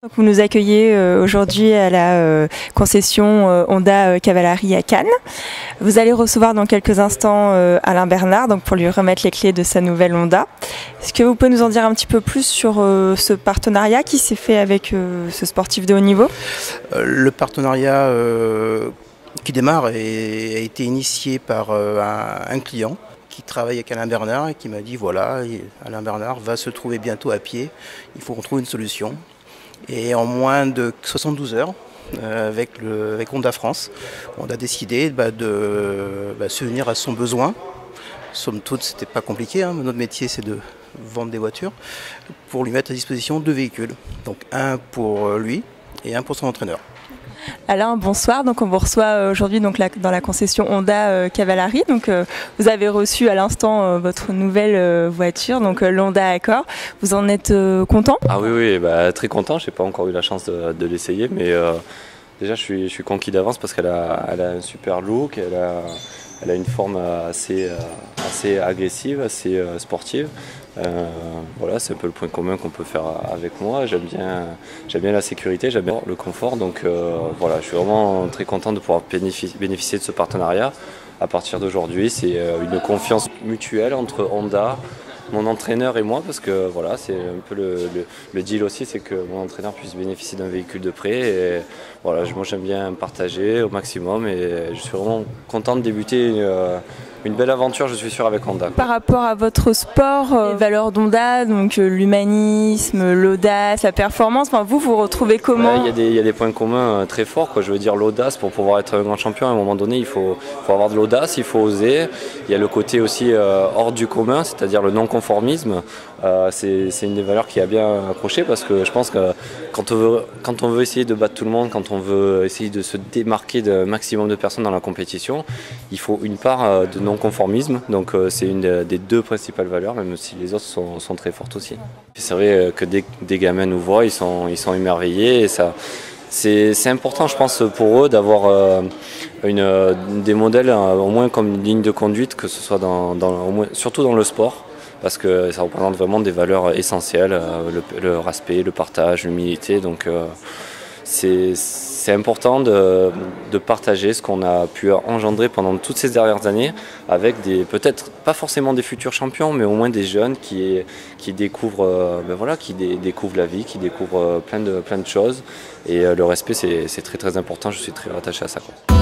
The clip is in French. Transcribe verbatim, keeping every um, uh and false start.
Vous nous accueillez euh, aujourd'hui à la euh, concession euh, Honda euh, Cavallari à Cannes. Vous allez recevoir dans quelques instants euh, Alain Bernard donc pour lui remettre les clés de sa nouvelle Honda. Est-ce que vous pouvez nous en dire un petit peu plus sur euh, ce partenariat qui s'est fait avec euh, ce sportif de haut niveau? euh, Le partenariat euh, qui démarre est, a été initié par euh, un, un client qui travaille avec Alain Bernard et qui m'a dit voilà, Alain Bernard va se trouver bientôt à pied, il faut qu'on trouve une solution. Et en moins de soixante-douze heures, euh, avec, le, avec Honda France, on a décidé bah, de bah, se unir à son besoin. Somme toute, c'était pas compliqué, hein, notre métier c'est de vendre des voitures, pour lui mettre à disposition deux véhicules. Donc un pour lui et un pour son entraîneur. Alain, bonsoir. Donc on vous reçoit aujourd'hui donc la, dans la concession Honda euh, Cavallari. Donc euh, vous avez reçu à l'instant euh, votre nouvelle euh, voiture, donc euh, l'Honda Accord. Vous en êtes euh, content? Ah oui, oui, bah, très content. J'ai pas encore eu la chance de, de l'essayer, mais euh, déjà je suis, je suis conquis d'avance parce qu'elle a, elle a un super look, elle a, elle a une forme assez, assez agressive, assez euh, sportive. Euh, voilà, c'est un peu le point commun qu'on peut faire avec moi. J'aime bien, j'aime bien la sécurité, j'aime bien le confort. Donc euh, voilà, je suis vraiment très content de pouvoir bénéficier de ce partenariat. À partir d'aujourd'hui, c'est une confiance mutuelle entre Honda, mon entraîneur et moi, parce que voilà, c'est un peu le, le, le deal aussi, c'est que mon entraîneur puisse bénéficier d'un véhicule de prêt. Et voilà, moi j'aime bien partager au maximum et je suis vraiment content de débuter une, une belle aventure, je suis sûr, avec Honda. Par rapport à votre sport, euh, les valeurs d'Honda, donc euh, l'humanisme, l'audace, la performance, enfin, vous vous retrouvez comment? Il ouais, y, y a des points communs très forts, quoi. Je veux dire, l'audace, pour pouvoir être un grand champion, à un moment donné, il faut, faut avoir de l'audace, il faut oser. Il y a le côté aussi euh, hors du commun, c'est-à-dire le non-conformisme. Euh, c'est une des valeurs qui a bien accroché parce que je pense que quand on, veut, quand on veut essayer de battre tout le monde, quand on veut essayer de se démarquer d'un maximum de personnes dans la compétition, il faut une part de non-conformisme. Donc euh, c'est une des deux principales valeurs, même si les autres sont, sont très fortes aussi. C'est vrai que dès que des gamins nous voient, ils sont, ils sont émerveillés et ça. C'est important, je pense, pour eux d'avoir euh, une, des modèles euh, au moins comme une ligne de conduite, que ce soit dans, dans, au moins, surtout dans le sport, parce que ça représente vraiment des valeurs essentielles, euh, le, le respect, le partage, l'humilité. Donc euh, c'est important de, de partager ce qu'on a pu engendrer pendant toutes ces dernières années avec des, peut-être pas forcément des futurs champions, mais au moins des jeunes qui, qui, découvrent, euh, ben voilà, qui dé, découvrent la vie, qui découvrent plein de, plein de choses. Et euh, le respect, c'est très très important, je suis très attaché à ça, quoi.